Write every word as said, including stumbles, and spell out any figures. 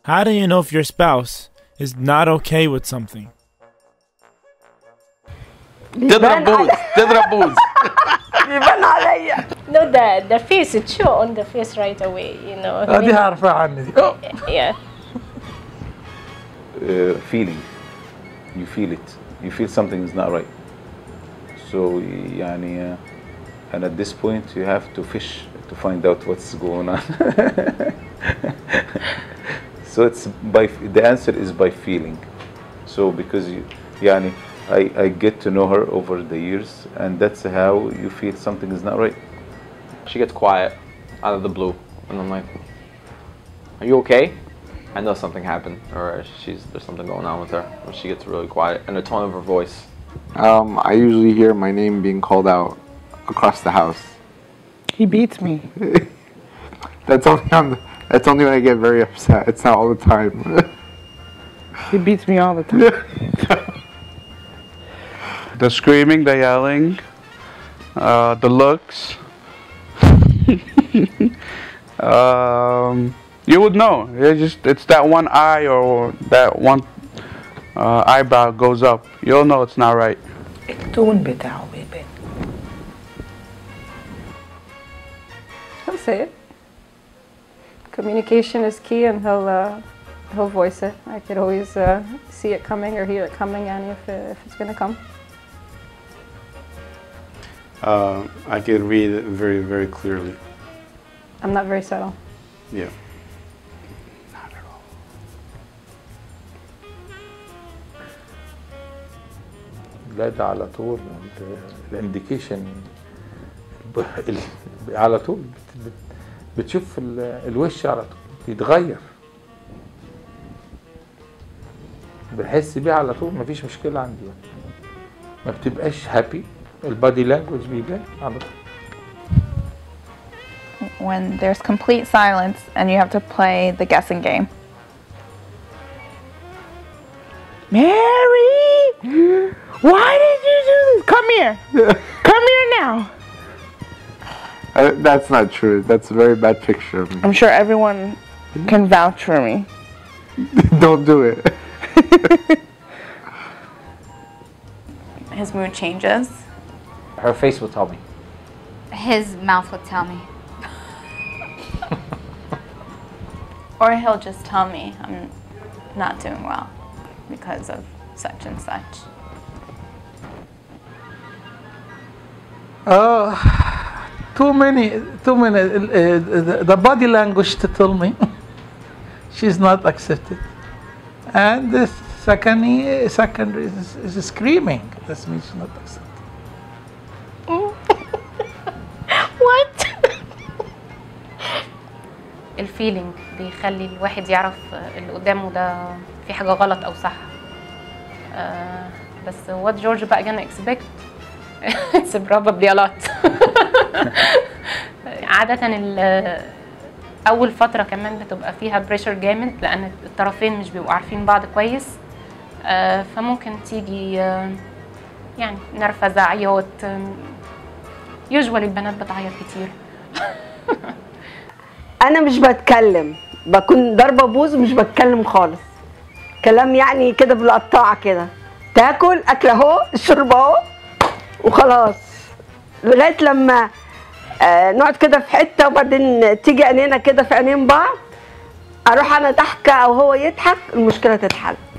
How do you know if your spouse is not okay with something? تضرب بوز تضرب بوز يبان عليا. No, the the face, it show on the face right away, you know. دي هعرفها عني دي. Yeah. Uh, feeling. You feel it. You feel something is not right. So, يعني, uh, and at this point you have to fish to find out what's going on. So it's by the answer is by feeling. So because you, يعني, I I get to know her over the years, and that's how you feel something is not right. She gets quiet out of the blue, and I'm like, "Are you okay?" I know something happened, or she's there's something going on with her. When she gets really quiet, and the tone of her voice. Um, I usually hear my name being called out across the house. He beats me. That's only on the, that's only when I get very upset. It's not all the time. He beats me all the time. The screaming, the yelling, uh, the looks. um, you would know. It's just it's that one eye or that one uh, eyebrow goes up. You'll know it's not right. التون بتاعه بيبان. He'll say it. Communication is key, and he'll uh, he'll voice it. I could always uh, see it coming or hear it coming, and if it, if it's gonna come. Uh, I can read it very, very clearly. I'm not very subtle. Yeah. Not at all. لا ده على طول الانديكيشن على طول بتشوف الوش على طول بيتغير بحس بيه على طول مفيش مشكلة عندي ما بتبقاش هابي البادي لانجوج بيبان على طول. When there's complete silence and you have to play the guessing game. Mary, why did you do this? Come here. Come here now. Uh, that's not true. That's a very bad picture of me. I'm sure everyone can vouch for me. Don't do it. His mood changes. Her face will tell me. His mouth would tell me. Or he'll just tell me I'm not doing well because of such and such. Oh, too many, too many. Uh, the body language to tell me she's not accepted, and the secondary, secondary is, is screaming. That means she's not accepted. What? الفيلينج بيخلي الواحد يعرف اللي قدامه ده في حاجة غلط أو صح. آه بس what George بقى gonna expect it's probably a lot. عادة أول فترة كمان بتبقى فيها بريشر جامد لأن الطرفين مش بيبقوا عارفين بعض كويس. آه فممكن تيجي آه يعني نرفزة عياط. يوجوالي البنات بتعيط كتير. انا مش بتكلم بكون ضربه بوز ومش بتكلم خالص كلام يعني كده بالقطاعه كده تاكل اكل اهو الشرب اهو وخلاص لغايه لما آه نقعد كده في حته وبعدين تيجي عينينا كده في عينين بعض اروح انا ضحكه او هو يضحك المشكله تتحل.